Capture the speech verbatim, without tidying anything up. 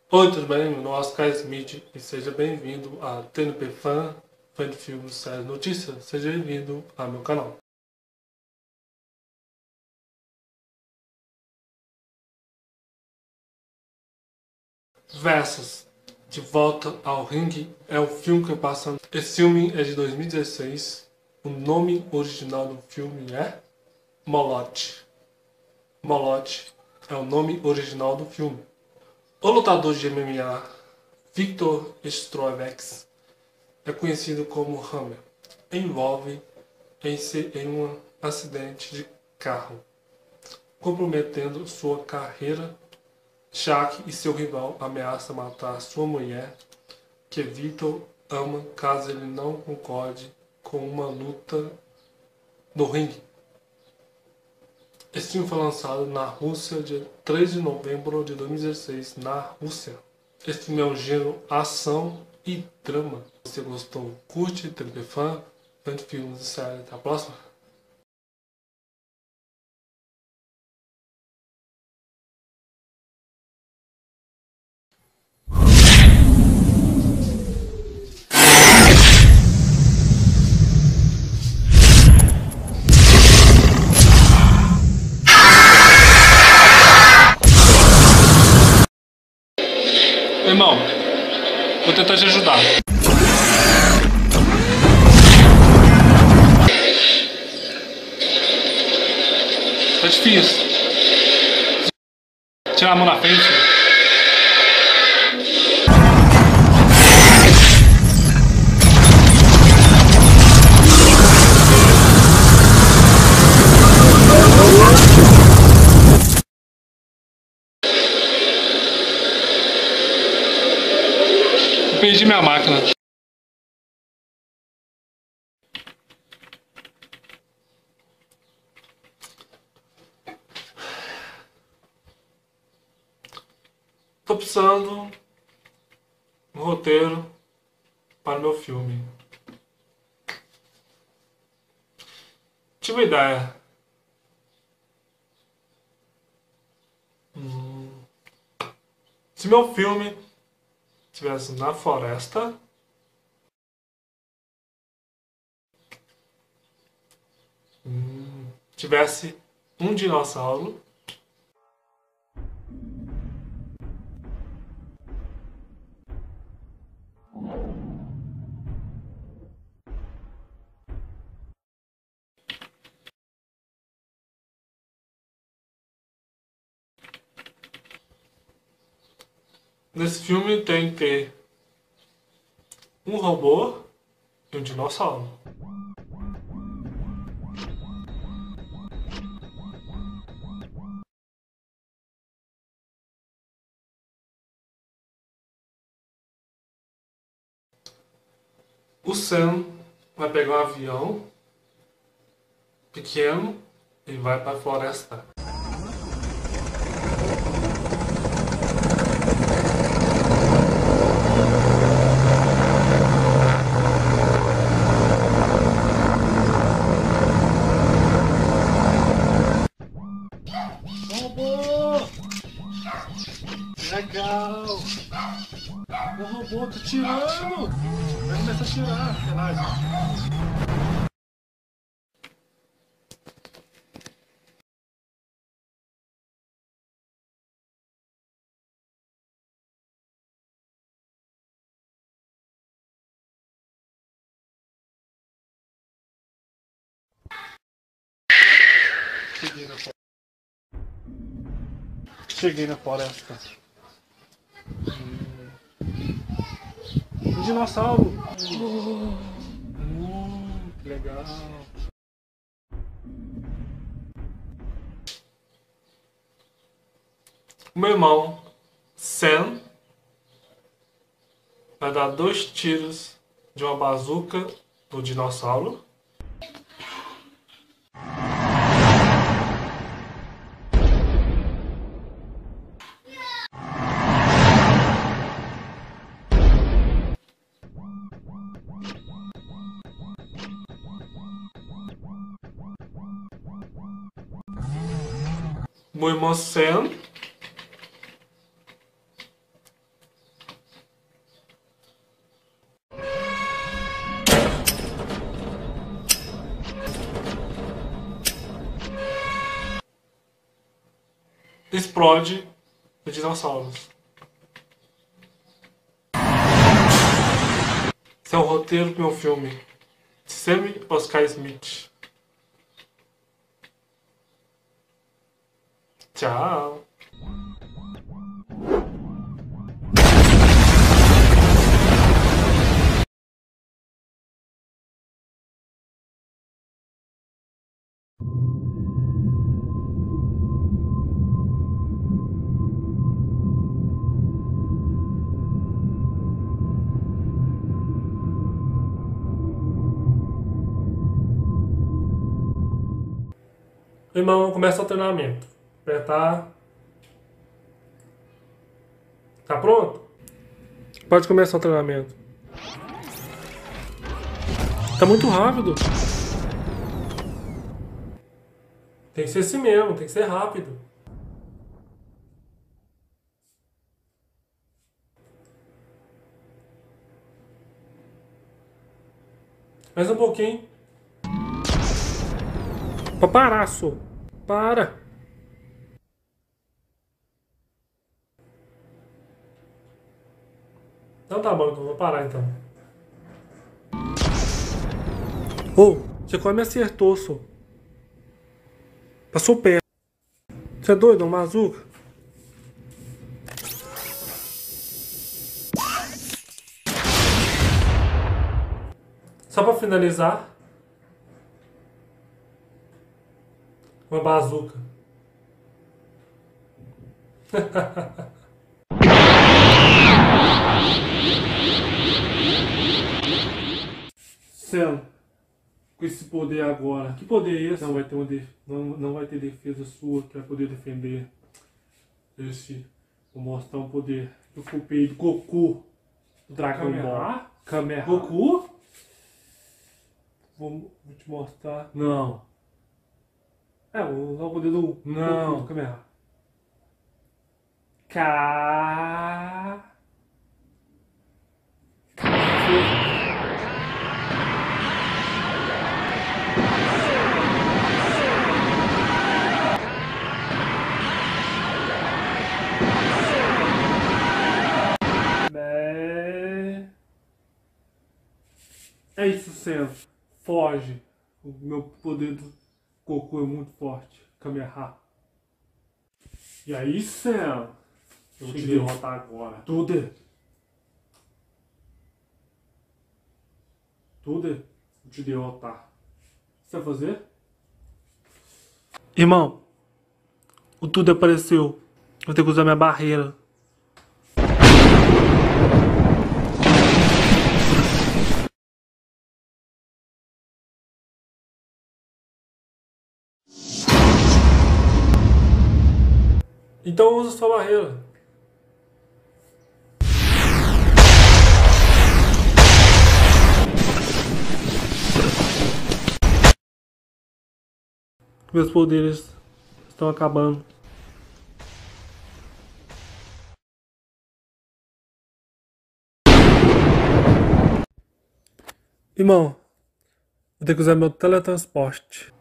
Oi, tudo bem? Meu nome é Oscar Smith e seja bem-vindo a T N P Fan, fã de filmes, séries, notícias. Seja bem-vindo ao meu canal. Versus, De Volta ao Ringue é o filme que passa. Esse filme é de dois mil e dezesseis. O nome original do filme é Moloch. Moloch é o nome original do filme. O lutador de M M A Victor Strovex é conhecido como Hammer. Envolve em, se, em um acidente de carro, comprometendo sua carreira. Shaq e seu rival ameaçam matar sua mulher, que Victor ama, caso ele não concorde com uma luta no ringue. Esse filme foi lançado na Rússia dia três de novembro de dois mil e dezesseis, na Rússia. Esse filme é um gênero ação e drama. Se você gostou, curte, T N P Fan, fã de filmes e séries. Até a próxima. Irmão, vou tentar te ajudar. Tá difícil. Tirar a mão na frente. Perdi minha máquina. Tô precisando de um roteiro para o meu filme. Tive uma ideia. Hum. Se meu filme estivesse na floresta, hum, tivesse um dinossauro, nesse filme tem que ter um robô e um dinossauro. O Sam vai pegar um avião pequeno e vai para a floresta. Robô! Legal! O robô tá tirando! Vai começar a tirar, relaxa. Cheguei na floresta. Cheguei na floresta. Um dinossauro! Hum, que legal! O meu irmão, Sam, vai dar dois tiros de uma bazuca no dinossauro. Meu irmão Sam explode os dinossauros. Esse é o roteiro do meu filme. Sam Oscar Smith. Tchau. Irmão, começa o treinamento. Apertar. Tá pronto? Pode começar o treinamento. Tá muito rápido. Tem que ser assim mesmo, tem que ser rápido. Mais um pouquinho. Pra parar, só. Para. Então tá bom, então vou parar então. Ô, oh, você quase me acertou, só. Passou perto. Você é doido, é um bazuca? Só pra finalizar. Uma bazuca. Sam, com esse poder agora, que poder é esse? Não vai ter, uma def... não, não vai ter defesa sua que vai poder defender esse. Vou mostrar um poder que eu copiei do Goku, do Dragon Ball. Kamehameha. Goku? Vou, vou te mostrar. Não. É, vou usar o poder do Não. Goku, do Kamehameha. K. É isso, Sam. Foge. O meu poder do Goku é muito forte. Kamehameha. E aí, Sam? Eu vou te derrotar agora. Tudo. Tudo. Vou te derrotar. O que você vai fazer? Irmão, o Tudo apareceu. Vou ter que usar minha barreira. Então usa sua barreira. Meus poderes estão acabando. Irmão, vou ter que usar meu teletransporte.